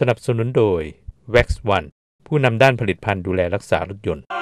นับสนุนโดย Wax One ผู้นำด้านผลิตภัณฑ์ดูแลรักษารถยนต์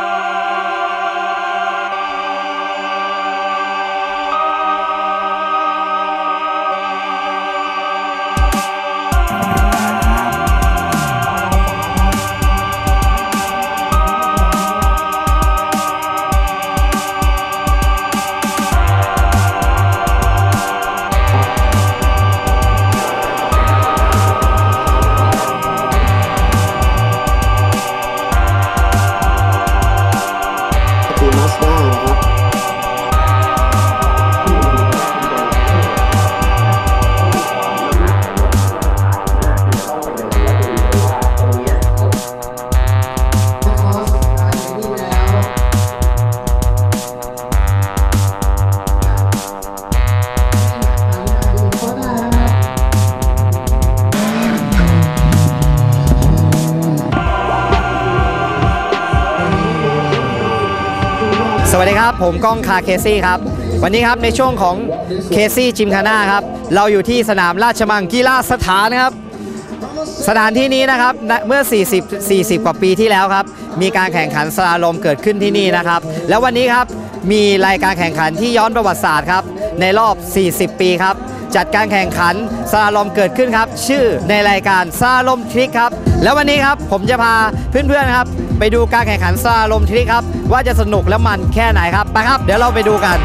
สวัสดีครับผมก้องคาเคซี่ครับวันนี้ครับในช่วงของเคซี่จิมคาน่าครับเราอยู่ที่สนามราชมังกีฬาสถานนะครับสถานที่นี้นะครับเมื่อ40 กว่าปีที่แล้วครับมีการแข่งขันสลาลมเกิดขึ้นที่นี่นะครับแล้ววันนี้ครับมีรายการแข่งขันที่ย้อนประวัติศาสตร์ครับในรอบ40 ปีครับจัดการแข่งขันสลาลมเกิดขึ้นครับชื่อในรายการสลาลมทริกครับแล้ววันนี้ครับผมจะพาเพื่อนๆครับไปดูการแข่งขันสลาลมทริกครับว่าจะสนุกและมันแค่ไหนครับไปครับเดี๋ยวเราไปดูกัน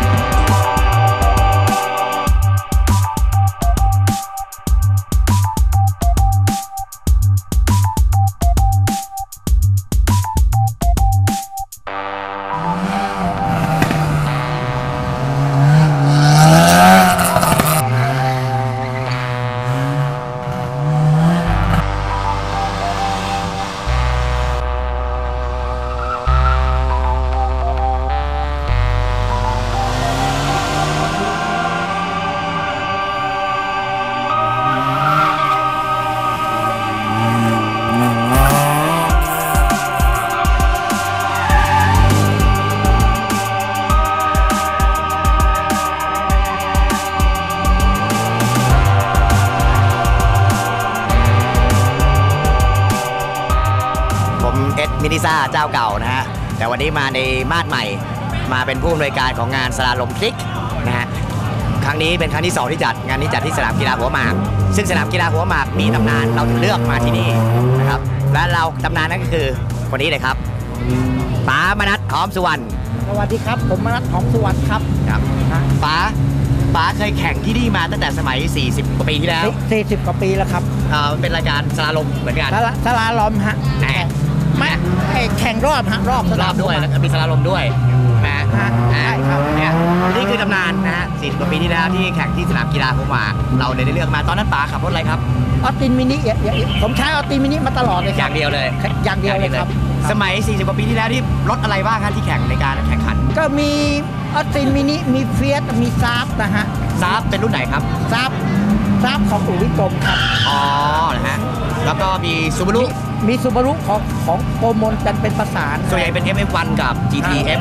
มินิซ่าเจ้าเก่านะฮะแต่วันนี้มาในมาดใหม่มาเป็นผู้อำนวยการของงานสลาลมทริกนะฮะครั้งนี้เป็นครั้งที่2ที่จัดงานนี้จัดที่สนามกีฬาหัวหมากซึ่งสนามกีฬาหัวหมากมีตำนานเราถึงเลือกมาที่นี่นะครับและเราตำนานนั้นก็คือคนนี้เลยครับป๋ามนัสหอมสุวรรณสวัสดีครับผมมนัสหอมสุวรรณครับครับป๋าเคยแข่งที่นี่มาตั้งแต่สมัย40 กว่าปีที่แล้ว 40 กว่าปีแล้วครับมันเป็นรายการสลาลมเหมือนกันสลาลมฮะไม่แข่งรอบฮะรอบด้วยแล้วมีสลาลมด้วยนะใช่ครับเนี่ยนี่คือตำนานนะฮะ40 กว่าปีที่แล้วที่แข่งที่สนามกีฬาหัวหมากเราเลยได้เลือกมาตอนนั้นป๋าขับรถอะไรครับออตินมินิผมใช้ออตินมินิมาตลอดเลยอย่างเดียวเลยครับสมัย40 กว่าปีที่แล้วที่รถอะไรบ้างครับที่แข่งในการแข่งขันก็มีออตินมินิมีเฟียสมีซาร์นะฮะซาร์เป็นรุ่นไหนครับซาร์ของอู่วิกรมครับอ๋อนะฮะแล้วก็มีซูบารุของโปรโมนกันเป็นประสานส่วนใหญ่เป็น FF1 กับ GTF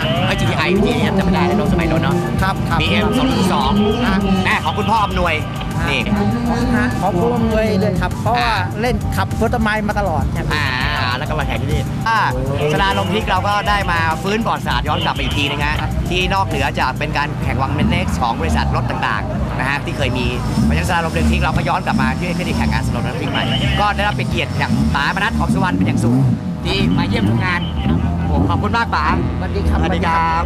GTI GTF จะไม่ได้ในสมัยโน้นเนาะครับ BM 202แม่ของคุณพ่ออำนวยนี่ของคุณอำนวยเลยครับเพราะว่าเล่นขับรถไม้มาตลอดแล้วก็มาแข่งที่นี่สลาลมทริกเราก็ได้มาฟื้นประวัติศาสตร์ย้อนกลับไปอีกทีนึงฮะที่นอกเหนือจากเป็นการแข่งวังเมนเน็กซ์ของบริษัทรถต่างๆนะฮะที่เคยมีเพราะฉะนั้นสลาลมทริกเราก็ย้อนกลับมาที่แข่งงานสลาลมทริกใหม่ก็ได้รับเป็นเกียรติจากป๋ามนัสหอมสุวรรณเป็นอย่างสูงที่มาเยี่ยมทุกงานขอบคุณมากป๋าสวัสดีครับ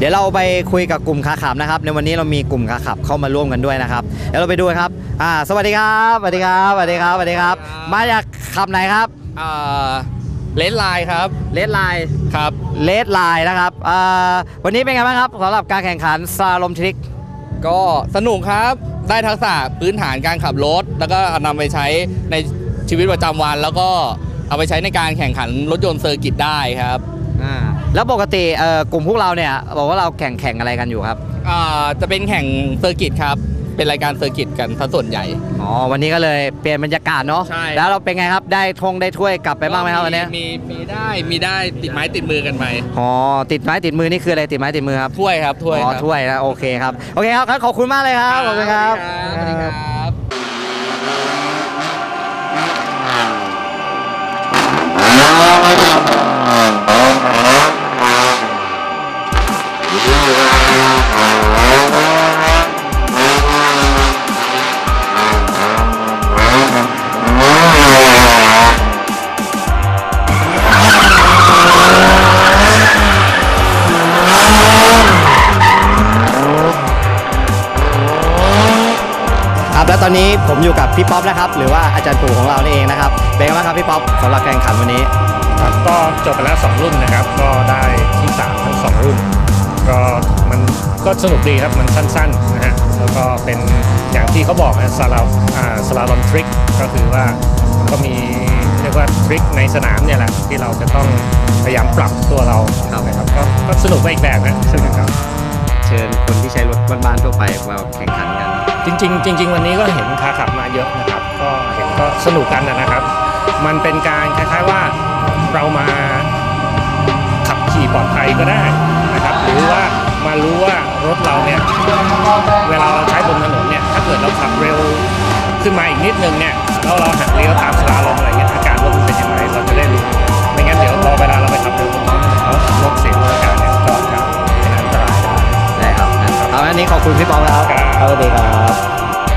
ดี๋ยวเราไปคุยกับกลุ่มขาขับนะครับในวันนี้เรามีกลุ่มขาขับเข้ามาร่วมกันด้วยนะครับเดี๋ยวเราไปดูครับสวัสดีครับสวัสดีครับสวัสดีครับสวัสดีครับมาจากขับไหนครับเลดไลน์ครับเลดไลน์ครับเลดไลน์นะครับวันนี้เป็นไงบ้างครับสำหรับการแข่งขันสลาลอมทริกก็สนุกครับได้ทักษะพื้นฐานการขับรถแล้วก็นำไปใช้ในชีวิตประจำวันแล้วก็เอาไปใช้ในการแข่งขันรถยนต์เซอร์กิตได้ครับแล้วปกติกลุ่มพวกเราเนี่ยบอกว่าเราแข่งอะไรกันอยู่ครับจะเป็นแข่งเซอร์กิตครับเป็นรายการเซอร์กิตกันซะส่วนใหญ่วันนี้ก็เลยเปลี่ยนบรรยากาศเนาะใช่แล้วเราเป็นไงครับได้ถ้วยกลับไปบ้างไหมครับวันนี้มีได้ติดไม้ติดมือกันไปติดไม้ติดมือนี่คืออะไรติดไม้ติดมือครับถ้วยครับถ้วยนะโอเคครับขอบคุณมากเลยครับขอบคุณครับสวัสดีครับแล้วตอนนี้ผมอยู่กับพี่ป๊อปนะครับหรือว่าอาจารย์ปู่ของเรานี่เองนะครับเป็นไงบ้างครับพี่ป๊อปสำหรับการแข่งขันวันนี้ครับก็จบไปแล้ว2รุ่นนะครับก็ได้ที่3ทั้ง2รุ่นมันก็สนุกดีครับมันสั้นๆนะฮะแล้วก็เป็นอย่างที่เขาบอกนะสลาลอมทริกก็คือว่ามันก็มีเรียกว่าทริกในสนามเนี่ยแหละที่เราจะต้องพยายามปรับตัวเรานะครับก็สนุกไปอีกแบบนะซึ่งครับเชิญคนที่ใช้รถบ้านๆทั่วไปมาแข่งขันกันจริงวันนี้ก็เห็นขาขับมาเยอะนะครับก็เห็นก็สนุกกันนะครับมันเป็นการคล้ายๆว่าเรามาขับขี่ปลอดภัยก็ได้นะครับหรือว่ามารู้ว่ารถเราเนี่ยเวลาเราใช้บนถนนเนี่ยถ้าเกิดเราขับเร็วขึ้นมาอีกนิดนึงเนี่ยแล้วเราหักเลี้ยวตามสลาลอมอะไรเงี้ยอาการรถเป็นยังไงเราจะได้รู้ไม่งั้นเดี๋ยวพอเวลาเราไปขับเร็วบนท้องถนนแล้วรถเสียอาการเนี่ยก็จะเป็นอันตรายได้ครับอันนี้ขอบคุณพี่ปองครับสวัสดีครับ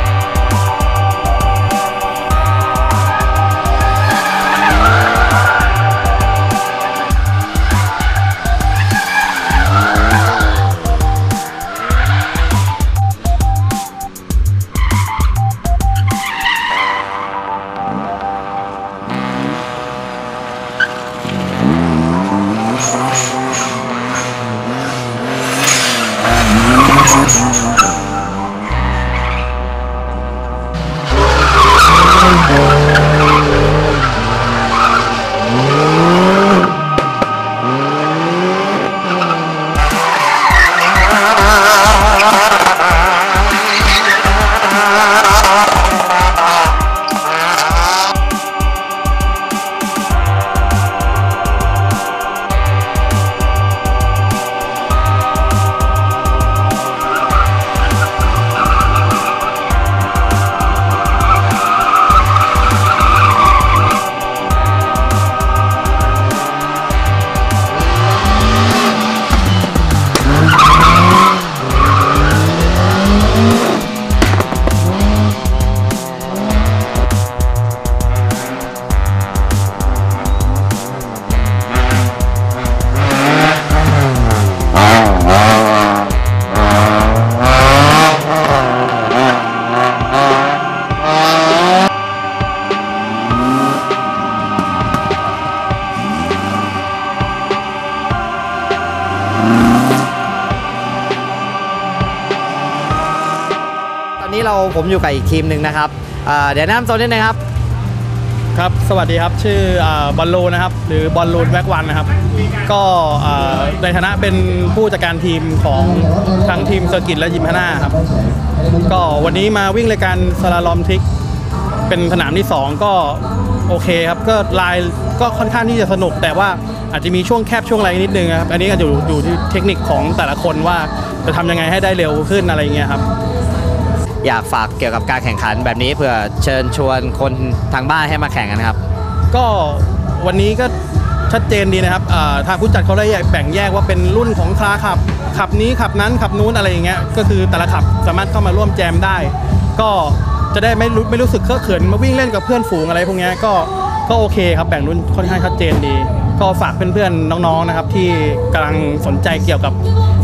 ผมอยู่กับอีกทีมหนึ่งนะครับเดี๋ยวแนะนำตัวนิดนึงครับครับสวัสดีครับชื่อบอลลูนนะครับหรือบอลลูนแว็กวันนะครับก็ในฐานะเป็นผู้จัดการทีมของทั้งทีมเซอร์กิตและยิมพาน่าครับก็วันนี้มาวิ่งรายการสลาลอมทริกเป็นสนามที่2ก็โอเคครับก็ลายก็ค่อนข้างที่จะสนุกแต่ว่าอาจจะมีช่วงแคบช่วงอะไรนิดนึงครับอันนี้ก็อยู่ที่เทคนิคของแต่ละคนว่าจะทำยังไงให้ได้เร็วขึ้นอะไรเงี้ยครับอยากฝากเกี่ยวกับการแข่งขันแบบนี้เพื่อเชิญชวนคนทางบ้านให้มาแข่งกันครับก็วันนี้ก็ชัดเจนดีนะครับทางผู้จัดเขาได้แบ่งแยกว่าเป็นรุ่นของคลาขับนี้ขับนั้นขับนู้นอะไรอย่างเงี้ยก็คือแต่ละขับสามารถเข้ามาร่วมแจมได้ก็จะได้ไม่รู้สึกเคอะเขินมาวิ่งเล่นกับเพื่อนฝูงอะไรพวกนี้ก็โอเคครับแบ่งรุ่นค่อนข้างชัดเจนดีก็ฝากเพื่อนๆน้องๆนะครับที่กำลังสนใจเกี่ยวกับ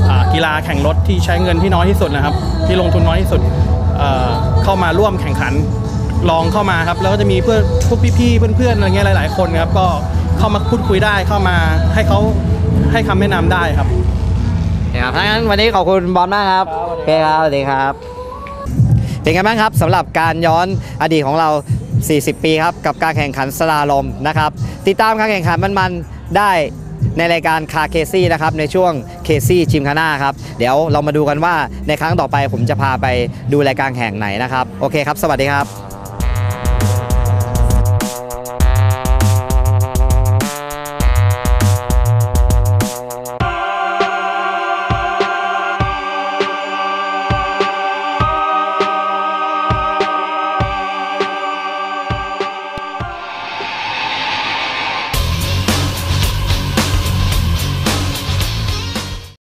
กีฬาแข่งรถที่ใช้เงินที่น้อยที่สุดนะครับที่ลงทุนน้อยที่สุดเข้ามาร่วมแข่งขันลองเข้ามาครับแล้วก็จะมีพวกพี่ๆเพื่อนๆอะไรเงี้ยหลายๆคนครับก็เข้ามาพูดคุยได้เข้ามาให้เขาให้คำแนะนำได้ครับครับถ้างั้นวันนี้ขอบคุณบอลมากครับโอเคครับสวัสดีครับเป็นไงบ้างครับสำหรับการย้อนอดีตของเรา40 ปีครับกับการแข่งขันสลาลมนะครับติดตามการแข่งขันมันๆได้ในรายการคาเคซี่นะครับในช่วงเคซี่จิมคาน่าครับเดี๋ยวเรามาดูกันว่าในครั้งต่อไปผมจะพาไปดูรายการแข่งไหนนะครับโอเคครับสวัสดีครับ